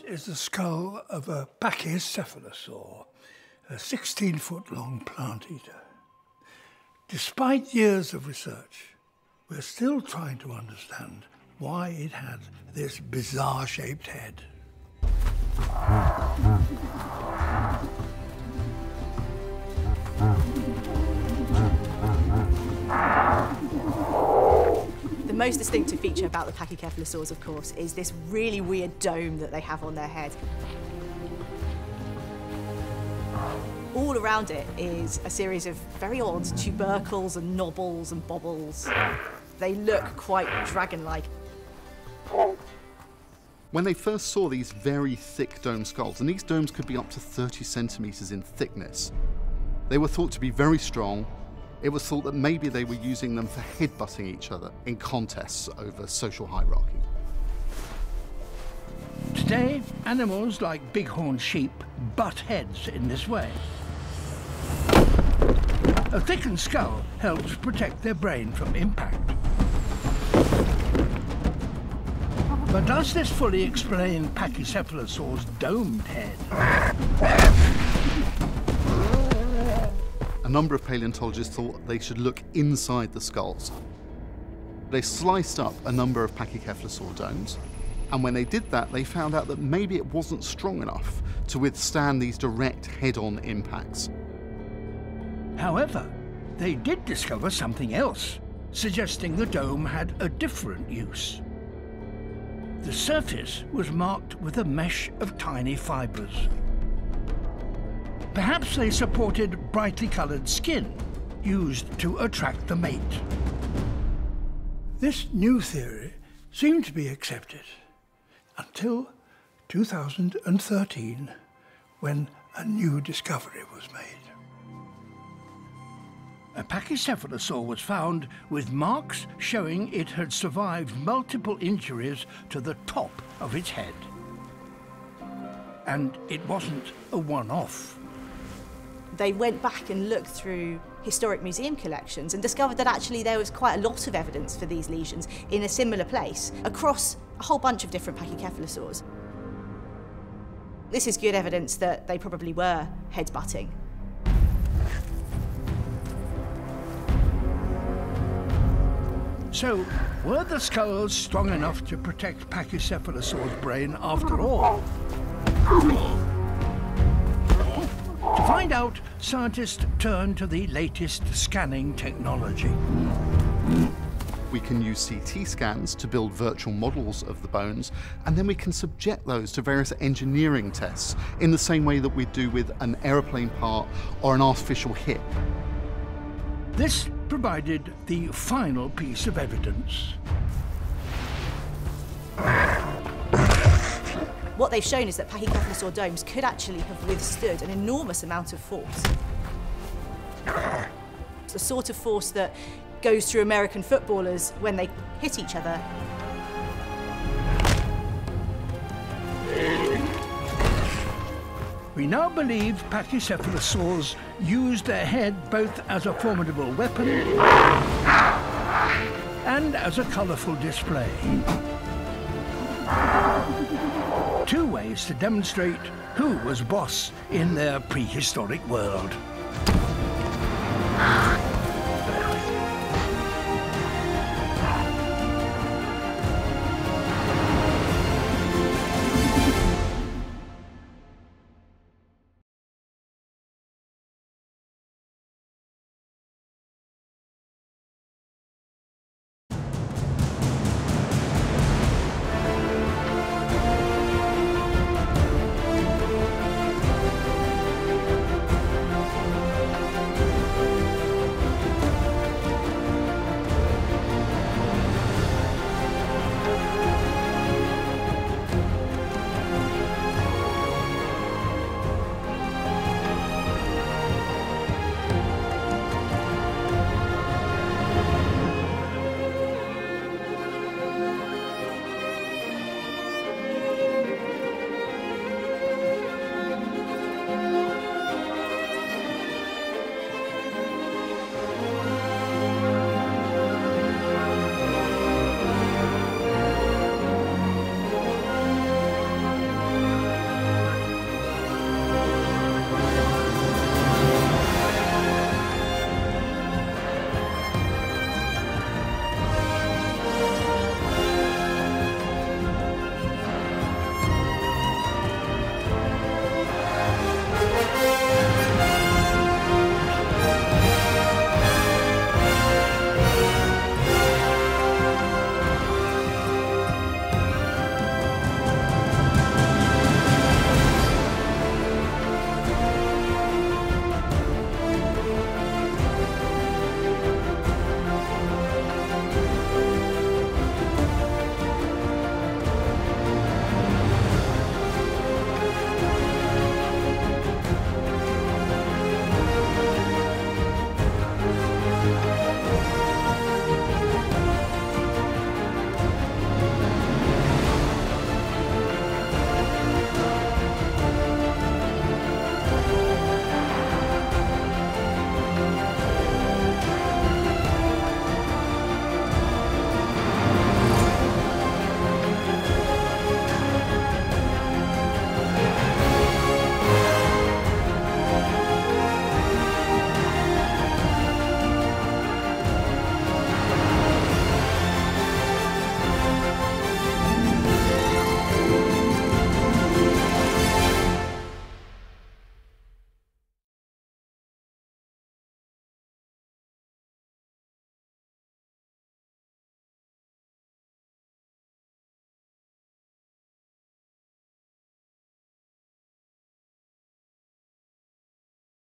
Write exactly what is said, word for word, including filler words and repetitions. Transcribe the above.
is the skull of a Pachycephalosaur, a sixteen-foot-long plant eater. Despite years of research, we're still trying to understand why it had this bizarre-shaped head. The most distinctive feature about the Pachycephalosaurs, of course, is this really weird dome that they have on their head. All around it is a series of very odd tubercles and knobbles and bobbles. They look quite dragon-like. When they first saw these very thick dome skulls, and these domes could be up to thirty centimetres in thickness, they were thought to be very strong. It was thought that maybe they were using them for headbutting each other in contests over social hierarchy. Today, animals like bighorn sheep butt heads in this way. A thickened skull helps protect their brain from impact. But does this fully explain Pachycephalosaur's domed head? A number of paleontologists thought they should look inside the skulls. They sliced up a number of Pachycephalosaur domes, and when they did that, they found out that maybe it wasn't strong enough to withstand these direct head-on impacts. However, they did discover something else, suggesting the dome had a different use. The surface was marked with a mesh of tiny fibres. Perhaps they supported brightly coloured skin, used to attract the mate. This new theory seemed to be accepted until two thousand thirteen, when a new discovery was made. A Pachycephalosaur was found with marks showing it had survived multiple injuries to the top of its head. And it wasn't a one-off. They went back and looked through historic museum collections and discovered that actually there was quite a lot of evidence for these lesions in a similar place across a whole bunch of different Pachycephalosaurs. This is good evidence that they probably were headbutting. So, were the skulls strong enough to protect Pachycephalosaur's brain after all? To find out, scientists turn to the latest scanning technology. We can use C T scans to build virtual models of the bones, and then we can subject those to various engineering tests in the same way that we do with an aeroplane part or an artificial hip. This provided the final piece of evidence. What they've shown is that Pachycephalosaur domes could actually have withstood an enormous amount of force. It's the sort of force that goes through American footballers when they hit each other. We now believe Pachycephalosaurs used their head both as a formidable weapon and as a colourful display. Two ways to demonstrate who was boss in their prehistoric world.